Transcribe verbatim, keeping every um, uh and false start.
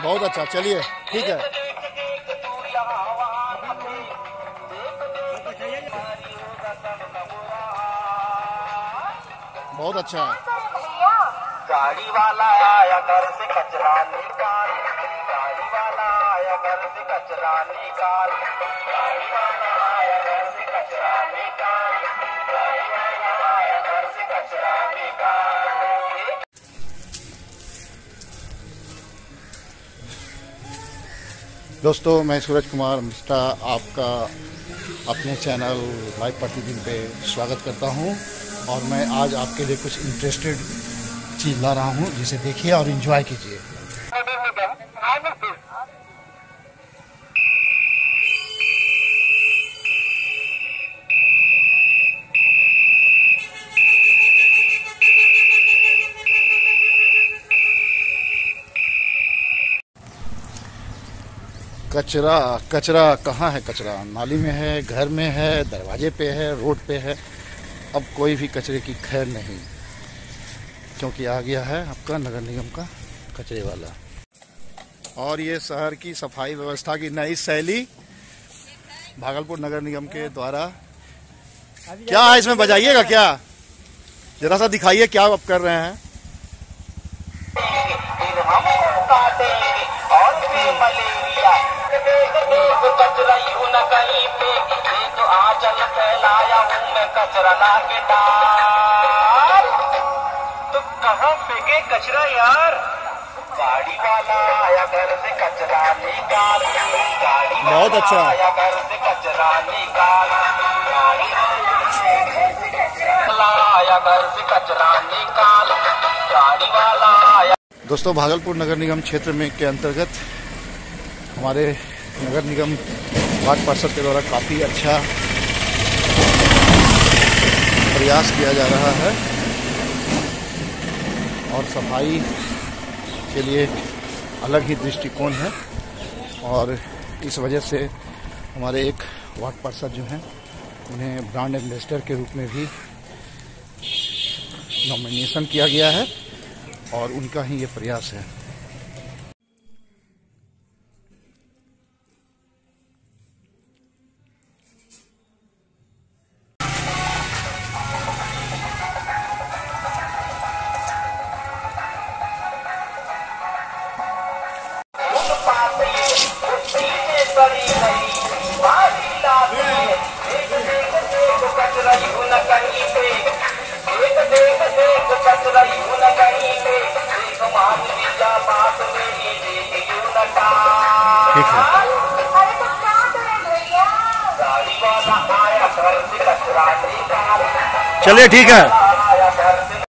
बहुत अच्छा, चलिए ठीक है। बहुत अच्छा है। गाड़ी वाला आया घर से कचरा निकाल, गाड़ी वाला आया घर से कचरा निकाल, गाड़ी वाला आया घर से कचरा निकाल, गाड़ी वाला आया घर से कचरा निकाल। दोस्तों, मैं सूरज कुमार मिश्रा आपका अपने चैनल लाइव प्रतिदिन पे स्वागत करता हूं और मैं आज आपके लिए कुछ इंटरेस्टेड चीज़ ला रहा हूं, जिसे देखिए और एंजॉय कीजिए। कचरा कचरा कहाँ है? कचरा नाली में है, घर में है, दरवाजे पे है, रोड पे है। अब कोई भी कचरे की खैर नहीं, क्योंकि आ गया है आपका नगर निगम का कचरे वाला। और ये शहर की सफाई व्यवस्था की नई शैली भागलपुर नगर निगम के द्वारा। क्या है इसमें, बजाइएगा क्या? जरा सा दिखाइए क्या आप कर रहे हैं। कचरा यूं न कहीं पे, ये जो आंचल फैलाया हूँ मैं कचरा ला के डाल। तो कहाँ फेंके कचरा यार? गाड़ी वाला आया घर से कचरा निकाल, गाड़ी बहुत अच्छा आया घर से कचरा निकाल, गाड़ी वाला आया घर से कचरा निकाल, गाड़ी वाला आया। दोस्तों, भागलपुर नगर निगम क्षेत्र में के अंतर्गत हमारे नगर निगम वार्ड पार्षद के द्वारा काफ़ी अच्छा प्रयास किया जा रहा है और सफाई के लिए अलग ही दृष्टिकोण है। और इस वजह से हमारे एक वार्ड पार्षद जो हैं, उन्हें ब्रांड एम्बेसडर के रूप में भी नॉमिनेशन किया गया है और उनका ही ये प्रयास है। ठीक है, चलिए ठीक है।